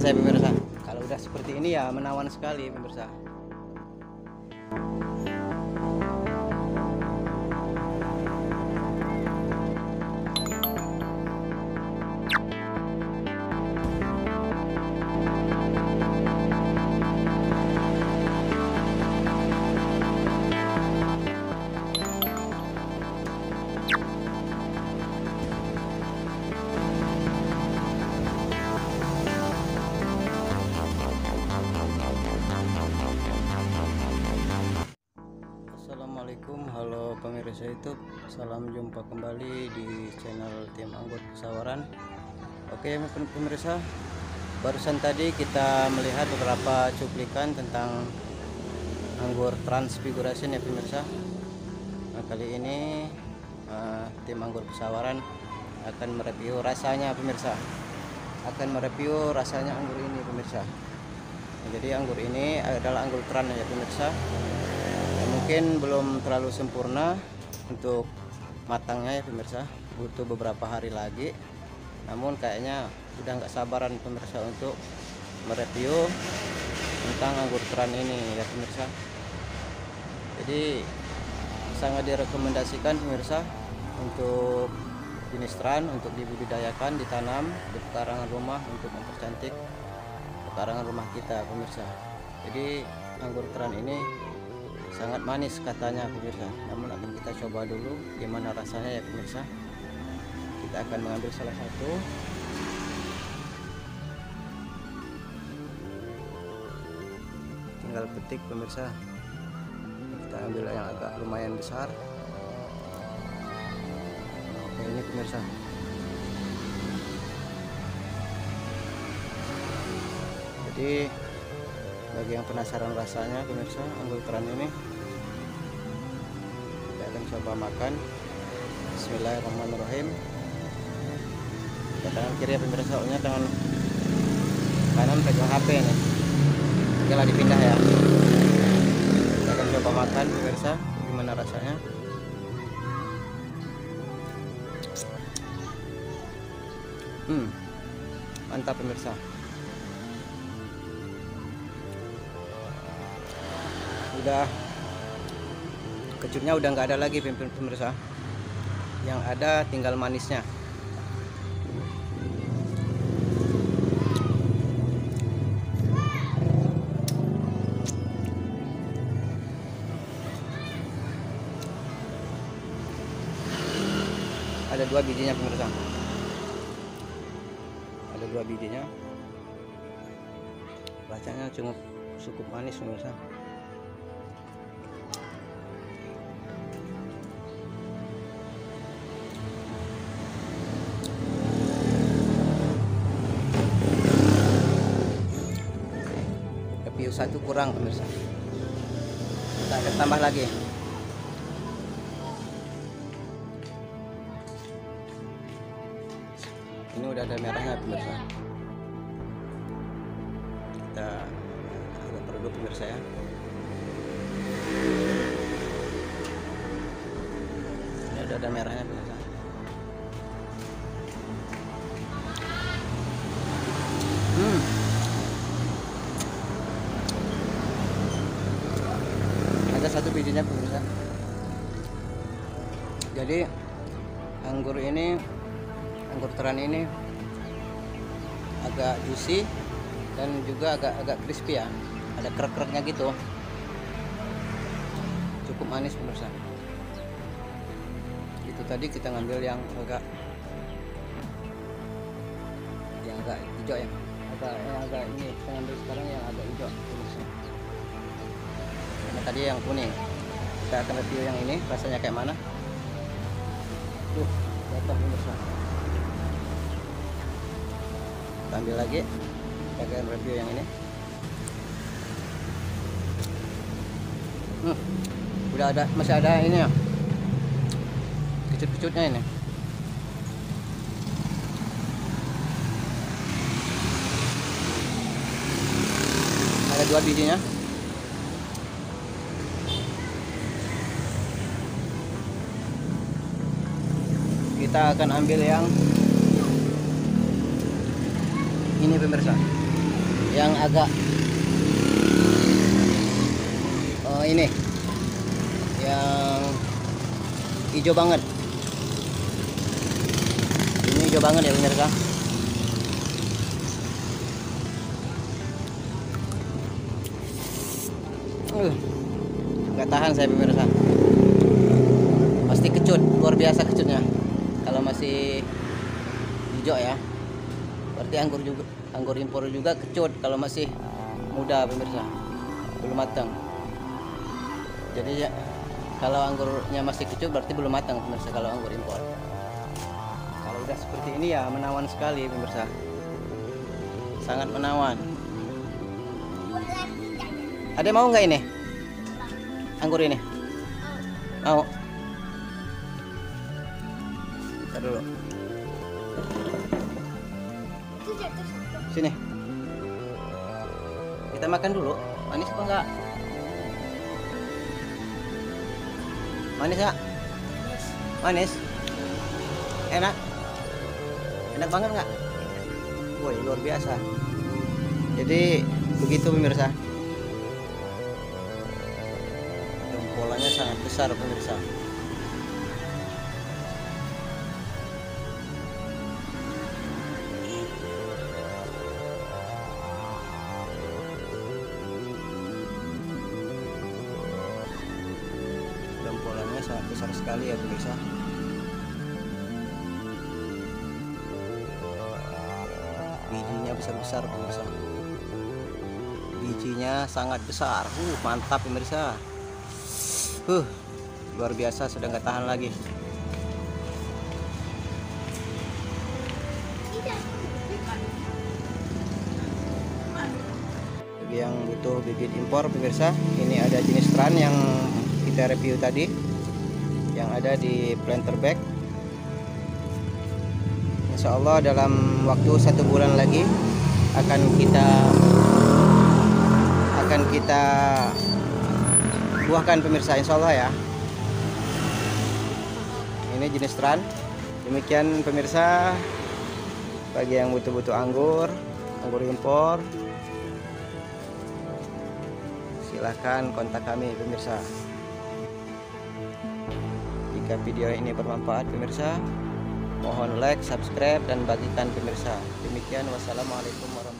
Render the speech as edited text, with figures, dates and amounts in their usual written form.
saya pemirsa. Kalau udah seperti ini ya menawan sekali pemirsa. Assalamualaikum, halo pemirsa YouTube, salam jumpa kembali di channel Tim Anggur Pesawaran. Oke pemirsa, barusan tadi kita melihat beberapa cuplikan tentang anggur Transfiguration ya pemirsa. Nah, kali ini Tim Anggur Pesawaran akan mereview rasanya pemirsa, anggur ini pemirsa. Nah, jadi anggur ini adalah anggur Trans ya pemirsa. Mungkin belum terlalu sempurna untuk matangnya ya pemirsa, butuh beberapa hari lagi. Namun kayaknya udah nggak sabaran pemirsa untuk mereview tentang anggur Trans ini ya pemirsa. Jadi sangat direkomendasikan pemirsa untuk jenis Trans untuk dibudidayakan, ditanam di pekarangan rumah untuk mempercantik pekarangan rumah kita pemirsa. Jadi anggur Trans ini sangat manis katanya pemirsa, namun akan kita coba dulu gimana rasanya ya pemirsa. Kita akan mengambil salah satu, tinggal petik pemirsa. Kita ambil yang agak lumayan besar. Oke, ini pemirsa. Jadi bagi yang penasaran rasanya pemirsa, anggur Trans ini kita akan coba makan. Bismillahirrahmanirrahim. Kita tangan kiri ya pemirsa, soalnya tangan kanan pegang HP nih. Oke lah, dipindah ya. Kita akan coba makan pemirsa, gimana rasanya. Mantap pemirsa. Udah kecutnya udah nggak ada lagi pemirsa, yang ada tinggal manisnya. Ada 2 bijinya pemirsa, ada 2 bijinya. Rasanya cukup manis pemirsa. Review 1 kurang pemirsa, kita akan tambah lagi. Ini udah ada merahnya pemirsa. Kita agak redup pemirsa ya. Ini udah ada merahnya pemirsa. Ada 1 bijinya pemirsa. Jadi anggur Trans ini agak juicy dan juga agak crispy ya, ada krek-kreknya gitu. Cukup manis pemirsa. Itu tadi kita ngambil yang agak hijau ya, agak ini kita ngambil sekarang yang agak hijau pemirsa. Nah, tadi yang kuning. Kita akan review yang ini rasanya kayak mana. Jatuh pemirsa. Kita ambil lagi, kita akan review yang ini. Udah ada, masih ada ini ya, kecut-kecutnya ini. Ada 2 bijinya. Kita akan ambil yang ini pemirsa. yang agak ini yang hijau banget. Ini hijau banget ya pemirsa. Nggak tahan saya pemirsa. Pasti kecut, luar biasa kecutnya. Kalau masih hijau ya. Berarti anggur impor juga kecut kalau masih muda pemirsa, belum matang. Jadi ya, kalau anggurnya masih kecut berarti belum matang pemirsa kalau anggur impor. Kalau udah seperti ini ya menawan sekali pemirsa, sangat menawan. Ada mau nggak ini anggur ini? Mau? Ntar dulu. Sini. Kita makan dulu. Manis apa enggak? Manis enggak? Manis. Enak. Enak banget enggak? Woi, luar biasa. Jadi begitu pemirsa. Jempolnya sangat besar pemirsa. Jempolnya sangat besar sekali ya pemirsa. Bijinya besar-besar pemirsa. Bijinya sangat besar. Mantap pemirsa. Luar biasa, sudah nggak tahan lagi. Bagi yang butuh bibit impor pemirsa, ini ada jenis tran yang kita review tadi, yang ada di planter bag. Insya Allah dalam waktu 1 bulan lagi akan kita buahkan pemirsa, insya Allah ya. Ini jenis tran. Demikian pemirsa, bagi yang butuh anggur impor, silahkan kontak kami pemirsa. Jika video ini bermanfaat pemirsa, mohon like, subscribe, dan bagikan pemirsa. Demikian, wassalamualaikum warahmatullahi wabarakatuh.